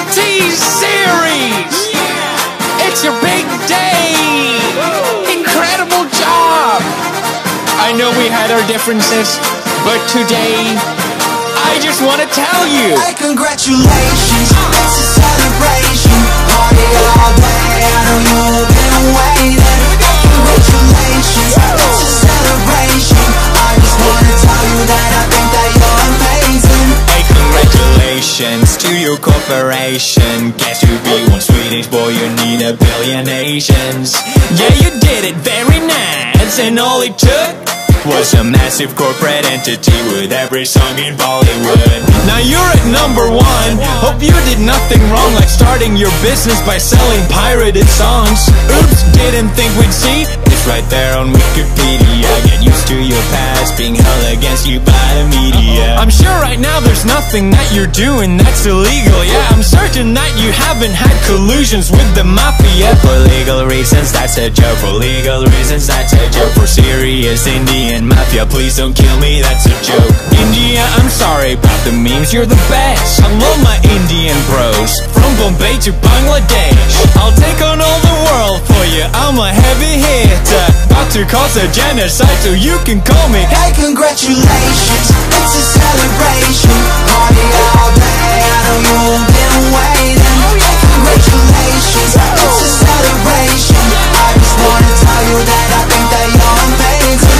T-Series! It's your big day! Incredible job! I know we had our differences, but today, I just want to tell you. Hey, congratulations, it's a celebration. Party all day, I know you've been waiting. Congratulations, it's a celebration. I just want to tell you that I think that you're amazing. Hey, congratulations to your corporation. Guess to be one Swedish boy, you need a billion Asians. Yeah, you did it very nice, and all it took was a massive corporate entity with every song in Bollywood. Now you're at #1. Hope you did nothing wrong, like starting your business by selling pirated songs. Oops, didn't think we'd see it's right there on Wikipedia. Get used to your past being held against you by the media. I'm sure right now there's nothing that you're doing that's illegal. Yeah, I'm certain that you haven't had collusions with the mafia. For legal reasons, that's a joke. For legal reasons, that's a joke. For serious Indian mafia, please don't kill me, that's a joke. India, I'm sorry about the memes, you're the best. I love my Indian bros, from Bombay to Bangladesh. I'll take on all the world for you, I'm a heavy hitter. About to cause a genocide, so you can call me. Hey, congratulations, it's a celebration. Party all day, I know you've been waiting. Hey, congratulations, it's a celebration. I just wanna tell you that I think that you're amazing.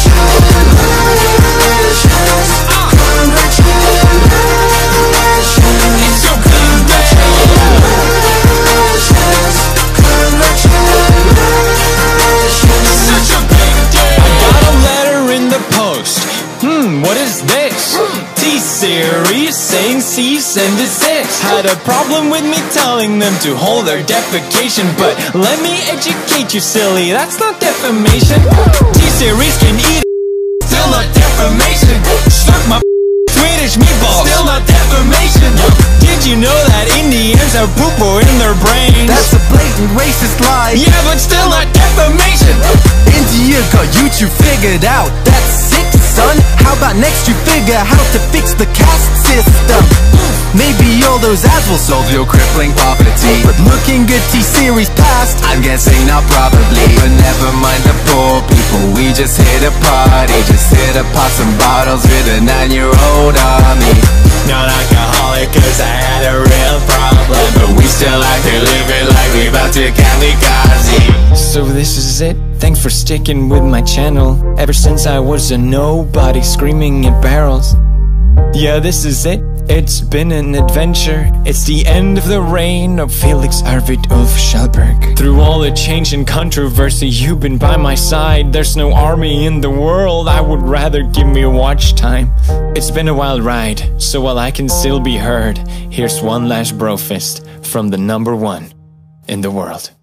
What is this? T-Series saying cease and desist. Had a problem with me telling them to hold their defecation, but let me educate you, silly, that's not defamation. T-Series can eat still not defamation. Suck my Swedish meatballs, still not defamation. Did you know that Indians have poo-poo in their brains? That's a blatant racist lie. Yeah, but still not defamation. India got YouTube figured out, that's sick, son. How about next you figure how to fix the caste system? Maybe all those ads will solve your crippling poverty. But looking good T-Series past, I'm guessing not probably. But never mind the poor people, we just hit a party. Just hit a pop some bottles with a 9-year-old army. Not alcoholic cause I had a real problem, but we still like to live it like we about to kamikaze. So this is it, thanks for sticking with my channel. Ever since I was a nobody screaming at barrels. Yeah, this is it, it's been an adventure. It's the end of the reign of Felix Arvid Ulf Schallberg. Through all the change and controversy, you've been by my side. There's no army in the world, I would rather give me watch time. It's been a wild ride, so while I can still be heard, here's one last bro fist from the #1 in the world.